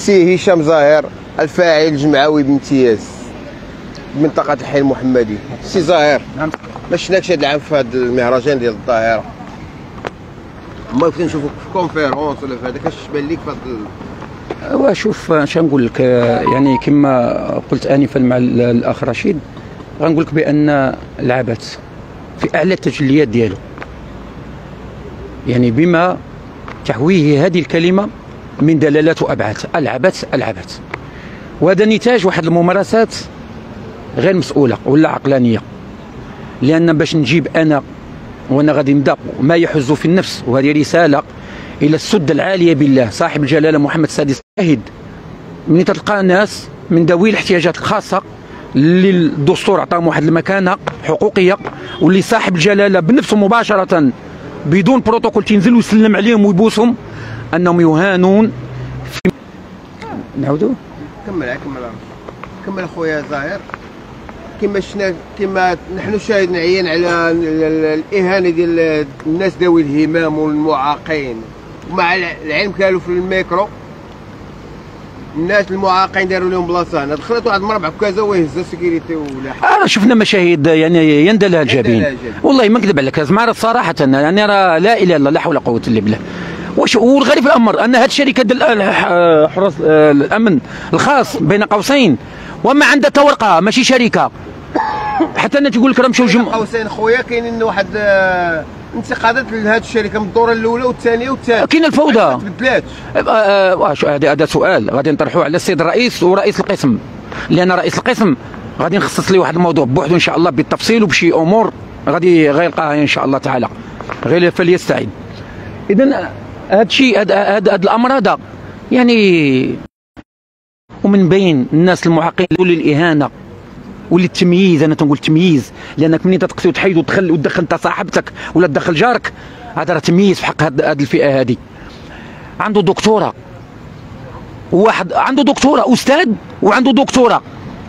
السي هشام زاهر الفاعل الجمعوي بامتياز منطقة الحي المحمدي. سي زاهر، نعم. ما شفناكش هذا العام في هذا المهرجان ديال الظاهرة، ما كنت نشوفوك في كونفيرونس ولا في هذا، كاش بان ليك في هذا وشوف اش نقول لك، يعني كما قلت انفا مع الاخ رشيد، غنقول لك بان العبث في اعلى التجليات ديالو، يعني بما تحويه هذه الكلمه من دلالات وابعاد. العبث العبث، وهذا نتاج واحد الممارسات غير مسؤوله ولا عقلانيه، لان باش نجيب انا وانا غادي نبدا ما يحز في النفس، وهذه رساله الى السده العاليه بالله صاحب الجلاله محمد السادس. شاهد من تلقى ناس من ذوي الاحتياجات الخاصه اللي الدستور عطاهم واحد المكانه حقوقيه، واللي صاحب الجلاله بنفسه مباشره بدون بروتوكول تنزل ويسلم عليهم ويبوسهم، انهم يهانون في. نعودوا كمل اخويا زاهر. كما نحن شاهدنا عيان على الاهانه ديال الناس ذوي الهمام والمعاقين، ومع العلم كانوا في الميكرو الناس المعاقين داروا لهم بلاصه هنا، دخلت واحد المربع كازا ويهز السكيورتي ولا شفنا مشاهد يعني يندى لها الجبين، والله ما نكذب عليك زعما صراحه، يعني راه لا اله الا الله، لا حول ولا قوه الا بالله. والغريب في الامر ان هذه الشركه ديال حراس الامن الخاص بين قوسين وما عندها حتى ورقه، ماشي شركه حتى انا تقول لك راه مشاو قوسين خويا. كاينين واحد انتقادات لهذه الشركه من الدوره الاولى والثانيه والثالثه، كاين الفوضى ما تبدلاتش. هذا سؤال غادي نطرحوه على السيد الرئيس ورئيس القسم، لان رئيس القسم غادي نخصص ليه واحد الموضوع بوحده ان شاء الله بالتفصيل وبشي امور غادي يلقاها ان شاء الله تعالى، غير فليستعد. اذا هذا الشيء هذا الامر هذا يعني، ومن بين الناس المعاقين واللي الاهانه واللي التمييز، انا تنقول تمييز، لانك منين تقصي وتحيد وتدخل انت صاحبتك ولا تدخل جارك، هذا راه تمييز في حق هذه الفئه هذه. عنده دكتوره، واحد عنده دكتوره استاذ وعنده دكتوره،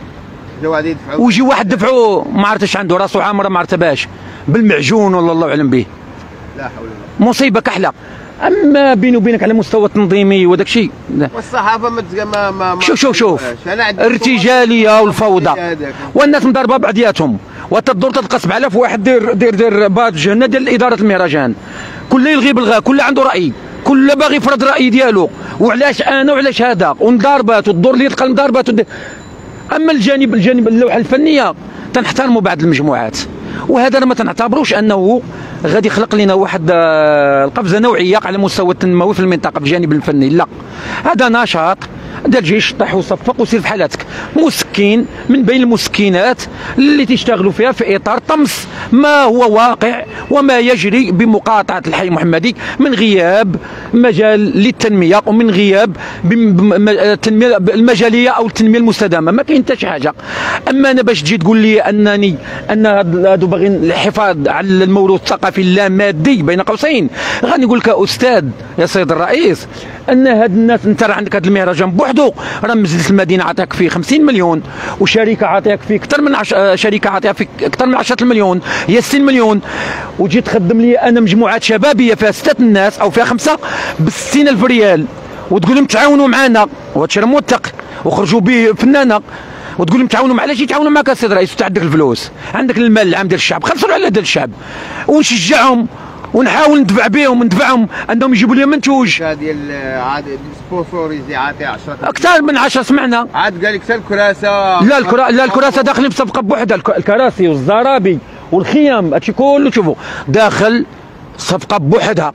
ويجي واحد دفعوا ما عرفتش عنده راسه عامره ما عرفتهاش بالمعجون ولا الله اعلم به، لا حول ولا قوه، مصيبه كحله. اما بيني وبينك على مستوى التنظيمي وداك الشيء، والصحافه ما شوف الارتجاليه والفوضى والناس مضاربه بعضياتهم، وتدور تتقصب على في واحد دير بادج هنا ديال اداره المهرجان، كل يلغي بالغاء، كل عنده راي، كل باغي يفرض الراي ديالو، وعلاش انا وعلاش هذا، ومضاربات وتدور لي تلقى المضاربات. اما الجانب اللوحه الفنيه تنحترموا بعض المجموعات، وهذا ما تنعتبروش انه غادي يخلق لنا واحد القفزه نوعيه على مستوى التنموي في المنطقه في الجانب الفني، لا، هذا نشاط ديال جيش طيح وصفق وسير في حالاتك، مسكين من بين المسكينات اللي تشتغلوا فيها في اطار طمس ما هو واقع وما يجري بمقاطعه الحي المحمدي، من غياب مجال للتنميه ومن غياب التنميه المجاليه او التنميه المستدامه، ما كاين حتى شي حاجه. اما انا باش تجي تقول لي ان هادو باغيين الحفاظ على الموروث الثقافي اللامادي بين قوسين، غادي نقول لك استاذ يا سيد الرئيس ان هاد الناس، انت راه عندك هاد المهرجان بوحدو، راه مجلس المدينه عطاك فيه 50 مليون، وشركه عطاك فيه اكثر من شركه عطاك فيه اكثر من 10 مليون، هي 60 مليون، وتجي تخدم لي انا مجموعات شبابيه فيها 6 الناس او فيها 5 ب 60,000 ريال، وتقول لهم تعاونوا معنا، وهذا الشيء راه موثق وخرجوا به فنانه، وتقول لهم تعاونوا، علاش يتعاونوا معك السيد الرئيس؟ انت عندك الفلوس، عندك المال العام ديال الشعب، خلصوا على ديال الشعب ونشجعهم ونحاول ندفع بهم ندفعهم انهم يجيبوا لي منتوج. ديال عاد سبونسوريزي عاطي 10 اكثر من 10 سمعنا، عاد قال لك حتى الكراسه، لا الكراسه داخلين بصفقه بوحدها، الكراسي والزرابي والخيام هادشي كله شوفوا داخل صفقه بوحدها،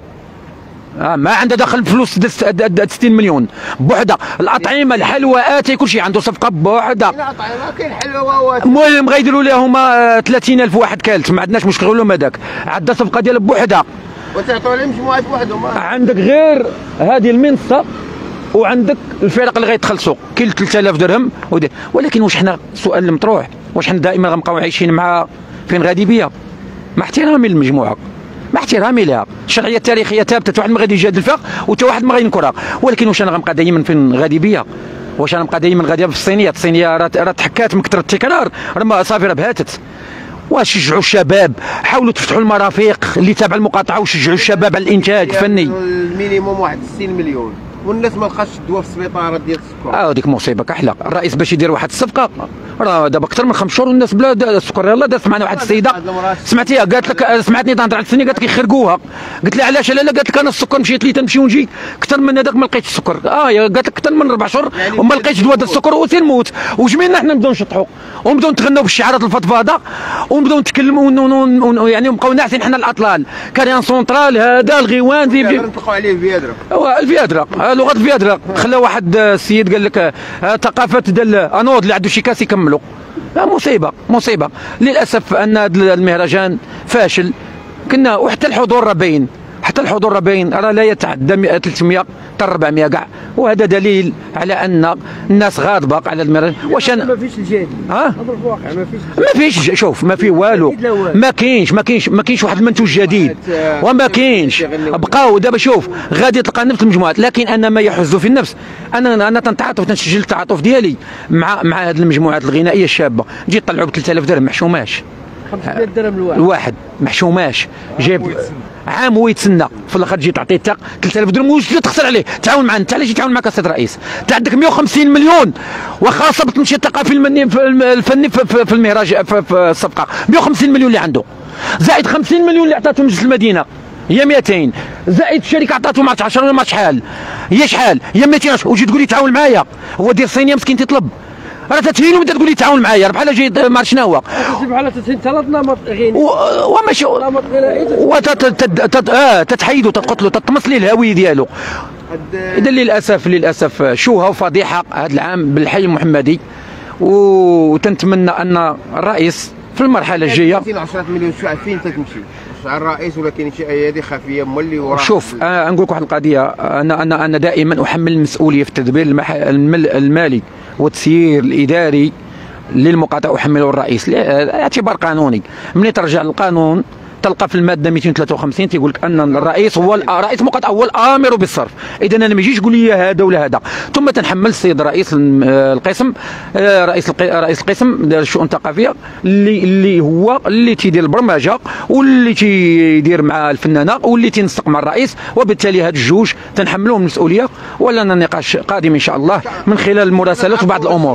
ما عنده دخل فلوس 60 مليون بوحده. الاطعمه الحلوى كل شيء عنده صفقه بوحده. كاين حلوى، المهم غيديروا لهم 30,000 واحد كالت، ما عندناش مشكل لهم هذاك، عندها صفقه ديال بوحده، وتعطوا لهم مجموعات بوحدهم. عندك غير هذه المنصه وعندك الفرق اللي غيتخلصوا كاين 3000 درهم، ولكن واش حنا السؤال المطروح، واش حنا دائما غنبقاو عايشين مع فين غادي بيا؟ مع احترامي للمجموعه، مع احترامي لها، الشرعيه التاريخيه ثابته، واحد ما غادي يجادل فيها وتا واحد ما غينكرها، ولكن واش انا غنبقى دائما فين غادي بيا؟ واش انا نبقى دائما غادي في الصينيه راه تحكات من كثر التكرار، راه صافي راه بهاتت. وشجعوا الشباب، حاولوا تفتحوا المرافق اللي تابعه المقاطعه وشجعوا الشباب على الانتاج الفني. المينيموم واحد 60 مليون والناس ما لقاش الدواء في السبيطارات ديال السكر. هذيك مصيبه كحله. الرئيس باش يدير واحد الصفقه راه دابا اكثر من 5 شهور والناس بلا السكر. يلاه دارت معنا واحد السيده سمعتيها قالت لك، سمعتني تهضر على السنه، قالت لك يخرقوها. قلت لها علاش؟ لا قالت لك انا السكر مشيت لي تنمشي ونجي اكثر من هذاك ما لقيتش السكر. قالت لك اكثر من 4 شهور وما لقيتش دواء ديال السكر وتنموت. وجميلنا حنا نبداو نشطحوا ونبداو نتغناو بالشعارات الفضفاضه ونبداو نتكلموا يعني نبقاو ناعسين حنا الاطلال. كاريان سونترال هذا الغيوان نطلقوا عليه الفيادرا. الفيادرا لغه الفيادرا. خلى واحد السيد قال لك ثقافه ديال انوض اللي عنده شي كاس يكملوا. مصيبه للاسف ان هذا المهرجان فاشل. كنا وحتى الحضور راه باين، راه لا يتعدى 300 حتى 400 كاع. وهذا دليل على ان الناس غاضبه على المهرجان. واش انا ما فيش الجديد هذا في الواقع ما فيش شوف ما فيه والو. ما كاينش واحد المنتوج جديد وما كاينش. بقاو دابا شوف غادي تلقى نفس المجموعات. لكن انا ما يحز في النفس انا تنتعاطف تنسجل التعاطف ديالي مع هذه المجموعات الغنائيه الشابه. جي طلعوا ب 3000 درهم محشوماش. 500 درهم الواحد محشوماش. جايب عام ويتسنى في الاخر تجي تعطيه 3000 درهم وش تخسر عليه. تعاون معنا انت. علاش يتعاون معك السيد الرئيس؟ انت عندك 150 مليون واخا صبت المشي الثقافي الفني في المهرجان في الصفقه. 150 مليون اللي عنده زائد 50 مليون اللي عطاته مجلس المدينه هي 200 زائد الشركه عطاته ما 10 ولا ما شحال هي 200. وتجي تقول لي تعاون معايا. هو دير صينيه مسكين تطلب راه تتهين وانت تقول لي تعاون معايا. راه بحال جاي ما شنو هو بحال تتهين ثلاث نمط غير وماشي تتحيدو تتقتلو تطمس ليه الهويه ديالو. اذا للاسف شوهه وفضيحه هذا العام بالحي المحمدي. وتنتمنى ان الرئيس في المرحله الجايه 10 مليون شعب فين تتمشي؟ شعار الرئيس ولا كاين شي ايادي خفيه هما اللي وراه. شوف نقول لك واحد القضيه. انا دائما احمل المسؤوليه في التدبير المالي والتسيير الاداري للمقاطعه احمله الرئيس اعتبار قانوني. ملي ترجع للقانون تلقى في الماده 253 تيقول لك ان الرئيس هو رئيس المقاطعه هو الامر بالصرف. اذا انا ما يجيش يقول لي هذا ولا هذا. ثم تنحمل السيد رئيس القسم رئيس القسم ديال الشؤون الثقافيه اللي هو اللي تيدير البرمجه واللي تيدير مع الفنانه واللي تينسق مع الرئيس. وبالتالي هاد الجوج تنحملوهم المسؤوليه. ولنا نقاش قادم ان شاء الله من خلال المراسلات وبعض الامور.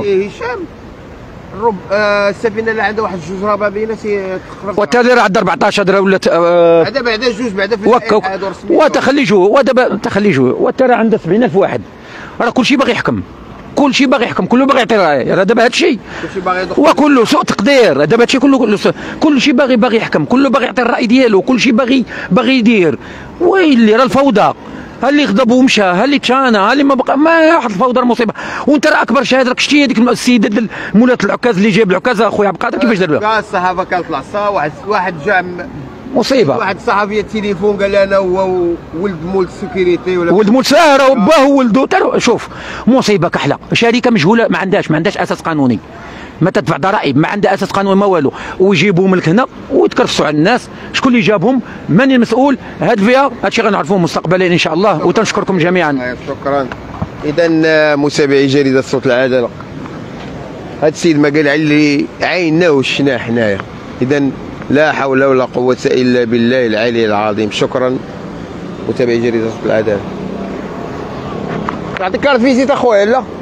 السفينه اللي عندها واحد جوج ربابينه تخرج والتالي عندها 14 درهم ولا هذا بعدا جوج بعدا في الاتحاد ورسمي وتخلي جوج ودابا تخلي جوج والتالي عندها 70000 واحد. راه كلشي باغي يحكم كله باغي يعطي رايه. راه دابا هادشي كلشي باغي يدخل وكله سوء تقدير. دابا هادشي كلشي باغي يحكم كله باغي يعطي الراي ديالو كلشي باغي يدير. ويلي راه الفوضى. ها اللي غضب ومشى ها اللي تشانا ها اللي ما بقى ما واحد الفوضى مصيبه. وانت راه اكبر شهاده راك شتي هذيك السيده مولات العكاز اللي جايب العكاز اخويا عبد القادر كيفاش دار كاع الصحافه كانت العصا واحد جا مصيبه. واحد الصحفي التليفون قال انا هو ولد مول السكيورتي ولا ولد مول ساره وباه وولده. شوف مصيبه كحله. شركه مجهوله ما عندهاش اساس قانوني. ما تدفع ضرائب ما عندها اساس قانوني ما والو. ويجيبوهم لك هنا ويتكرفسوا على الناس. شكون اللي جابهم؟ من المسؤول؟ هاد الفئه هادشي غنعرفوه مستقبلا ان شاء الله. وتنشكركم جميعا. شكرا. اذا متابعي جريده صوت العداله هاد السيد ما قال اللي عيناه وشفناه حنايا. اذا لا حول ولا قوه الا بالله العلي العظيم. شكرا متابعي جريده صوت العداله. يعطيك الفيزيت اخويا. لا